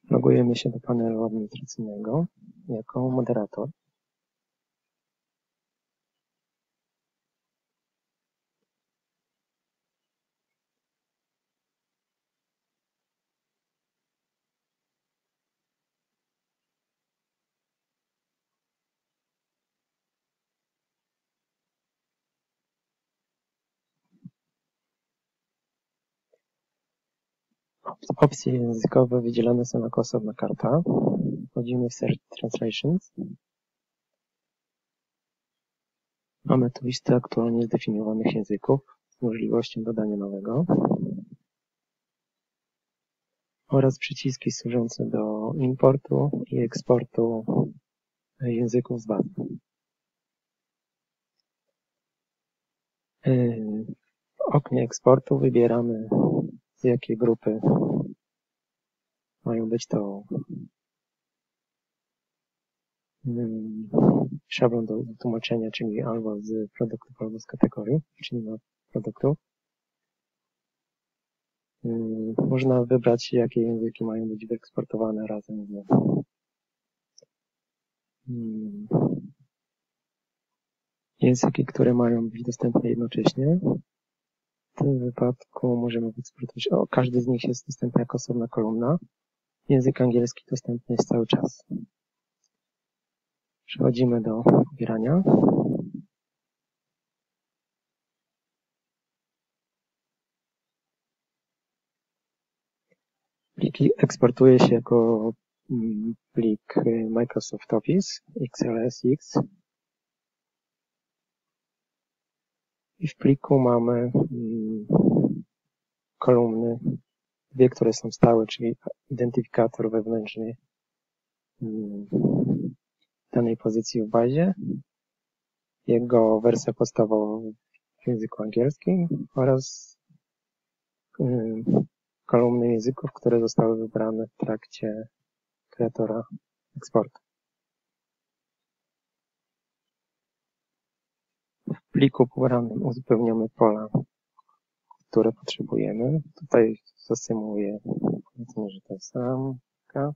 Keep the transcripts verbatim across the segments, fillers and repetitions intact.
Logujemy się do panelu administracyjnego jako moderator. Opcje językowe wydzielone są jako osobna karta. Wchodzimy w Search Translations. Mamy tu listę aktualnie zdefiniowanych języków z możliwością dodania nowego oraz przyciski służące do importu i eksportu języków z bazy. W oknie eksportu wybieramy, z jakiej grupy mają być to szablon do tłumaczenia, czyli albo z produktów, albo z kategorii, czyli na produktów. Można wybrać, jakie języki mają być wyeksportowane razem z języki, które mają być dostępne jednocześnie. W tym wypadku możemy wyeksportować, o, każdy z nich jest dostępny jako osobna kolumna. Język angielski dostępny jest cały czas. Przechodzimy do pobierania. Pliki eksportuje się jako plik Microsoft Office X L S X. I w pliku mamy kolumny, dwie, które są stałe, czyli identyfikator wewnętrzny danej pozycji w bazie, jego wersja podstawowa w języku angielskim oraz kolumny języków, które zostały wybrane w trakcie kreatora eksportu. W pliku pobranym uzupełniamy pola, które potrzebujemy. Tutaj zasymuluję, powiedzmy, że to jest ramka.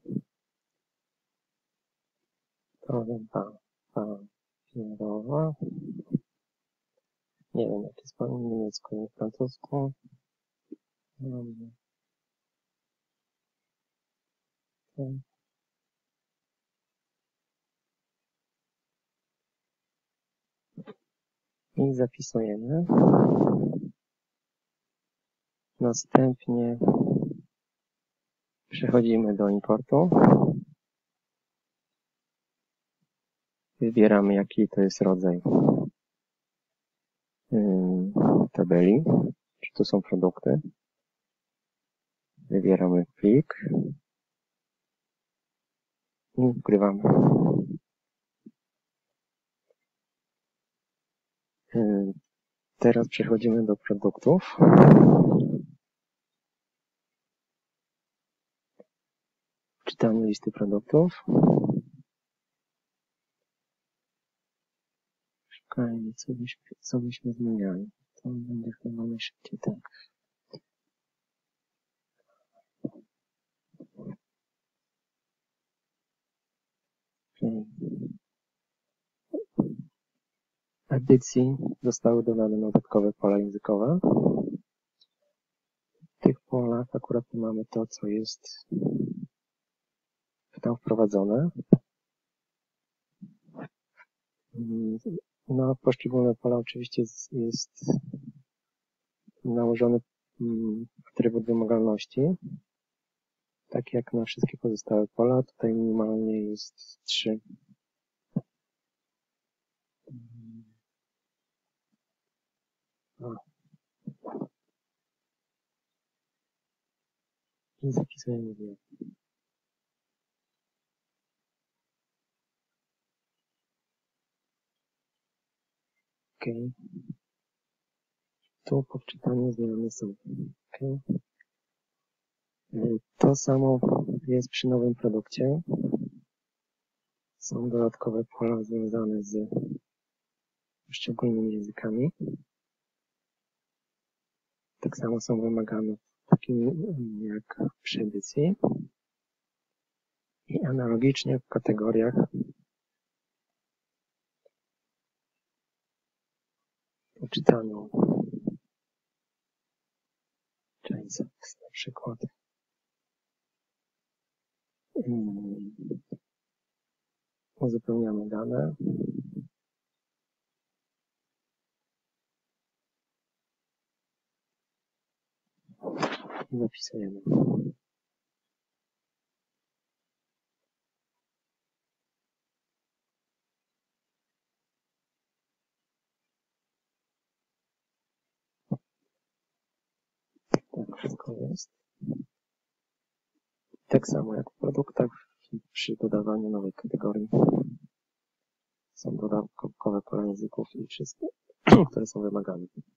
To chyba papierowa. Nie wiem, jak jest po niemiecku i francusku. I zapisujemy. Następnie przechodzimy do importu. Wybieramy, jaki to jest rodzaj tabeli, czy to są produkty. Wybieramy plik i wgrywamy. Teraz przechodzimy do produktów. Czytamy listy produktów. Szukajmy, co byśmy, co byśmy zmieniali. To będzie chyba najszybciej tak. Okay. W edycji zostały dodane dodatkowe pola językowe. W tych polach akurat mamy to, co jest tam wprowadzone. Na poszczególne pola oczywiście jest nałożony atrybut wymagalności, tak jak na wszystkie pozostałe pola. Tutaj minimalnie jest trzy. I zapisujemy je. OK. Tu po wczytaniu zmiany są. OK. To samo jest przy nowym produkcie. Są dodatkowe pola związane z poszczególnymi językami. Tak samo są wymagane takim jak przy edycji. I analogicznie w kategoriach po czytaniu Changes na przykład um, uzupełniamy dane. I zapisujemy. Tak wszystko jest. Tak samo jak w produktach, przy dodawaniu nowej kategorii są dodatkowe pola języków i wszystkie, które są wymagane.